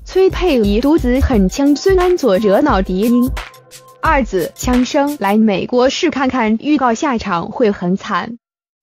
崔佩仪独子狠呛孙安佐惹恼迪英，二子枪声来美国试看看，预告下场会很惨。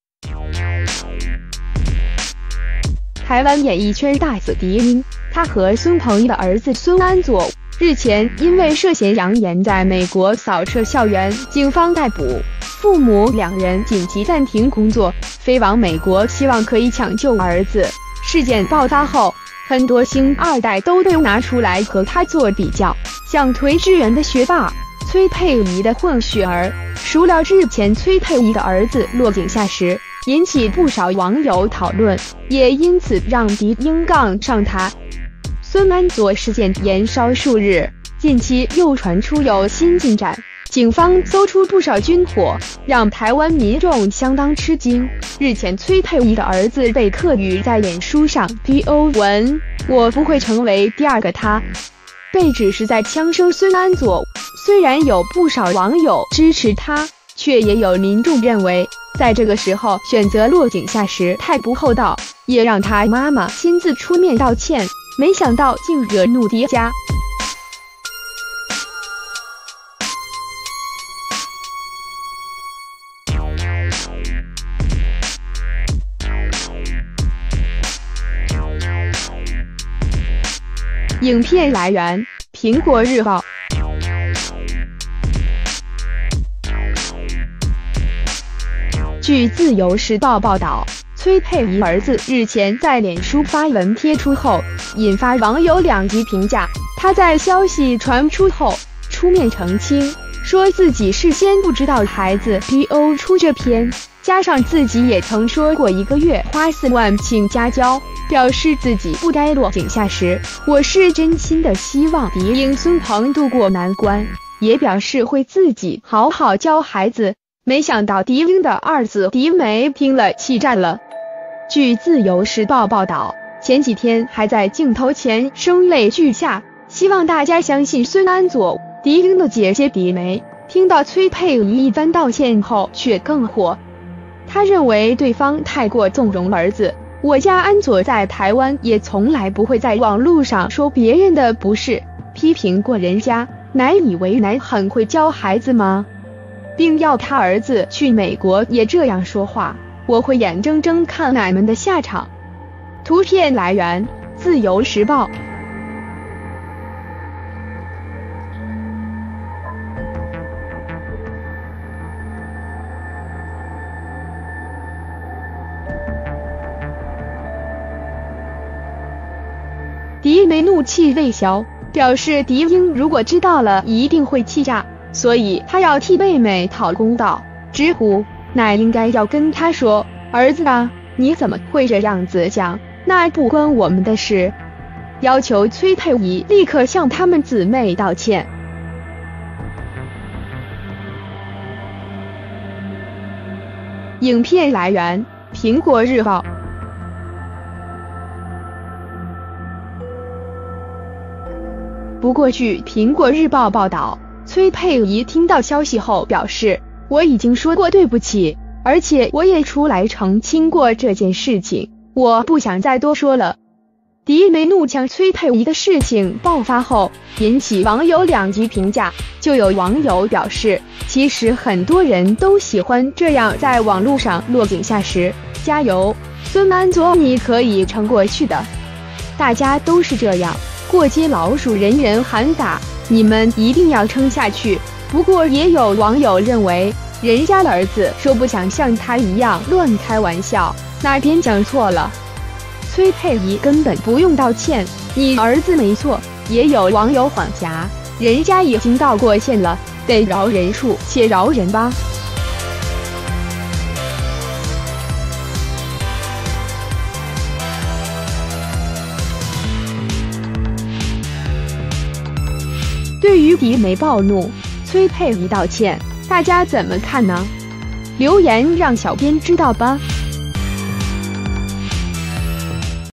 台湾演艺圈大子迪英，他和孙鹏毅的儿子孙安佐日前因为涉嫌扬言在美国扫射校园，警方逮捕，父母两人紧急暂停工作，飞往美国，希望可以抢救儿子。事件爆发后，很多星二代都被拿出来和他做比较，像推支援的学霸、崔佩仪的混血儿。孰料之前崔佩仪的儿子落井下石，引起不少网友讨论，也因此让迪英杠上他。孙安佐事件延烧数日，近期又传出有新进展，警方搜出不少军火，让台湾民众相当吃惊。日前崔佩仪的儿子被客语在脸书上 PO 文，我不会成为第二个他，被指是在枪声孙安佐。虽然有不少网友支持他，却也有民众认为在这个时候选择落井下石太不厚道，也让他妈妈亲自出面道歉，没想到竟惹怒迪家。影片来源：苹果日报。据自由时报报道，崔佩仪儿子日前在脸书发文贴出后，引发网友两极评价。他在消息传出后出面澄清，说自己事先不知道孩子 PO 出这篇，加上自己也曾说过1个月花4万请家教，表示自己不该落井下石。我是真心的希望迪英孙鹏度过难关，也表示会自己好好教孩子。没想到迪英的二子迪梅听了气炸了。据自由时报报道，前几天还在镜头前声泪俱下，希望大家相信孙安佐。迪英的姐姐迪梅听到崔佩仪一番道歉后却更火，她认为对方太过纵容儿子。我家安佐在台湾也从来不会在网络上说别人的不是，批评过人家，乃以为乃很会教孩子吗？并要他儿子去美国也这样说话，我会眼睁睁看奶们的下场。图片来源：自由时报。迪梅怒气未消，表示迪英如果知道了一定会气炸，所以他要替妹妹讨公道。直呼奶应该要跟他说，儿子啊，你怎么会这样子讲，那不关我们的事，要求崔佩仪立刻向他们姊妹道歉。影片来源：苹果日报。不过据苹果日报报道，崔佩仪听到消息后表示，我已经说过对不起，而且我也出来澄清过这件事情，我不想再多说了。迪梅怒呛崔佩仪的事情爆发后，引起网友两极评价，就有网友表示，其实很多人都喜欢这样在网络上落井下石，加油，孙安佐，你可以撑过去的。大家都是这样，过街老鼠人人喊打，你们一定要撑下去。不过也有网友认为，人家的儿子说不想像他一样乱开玩笑，哪边讲错了？崔佩仪根本不用道歉，你儿子没错。也有网友缓颊，人家已经道过歉了，得饶人处且饶人吧。对于迪梅暴怒，崔佩仪道歉，大家怎么看呢？留言让小编知道吧。